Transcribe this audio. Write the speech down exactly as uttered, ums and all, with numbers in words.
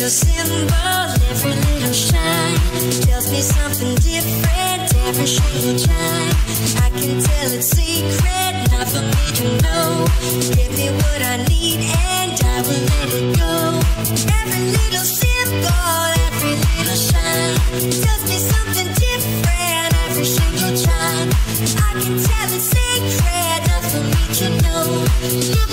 little symbol, every little shine tells me something different, every shade of shine. I can tell it's secret, not for me to know. Give me what I need and I will let it go. Every little symbol, every little shine tells me something different, every shade of shine. I can tell it's secret, not for me to know.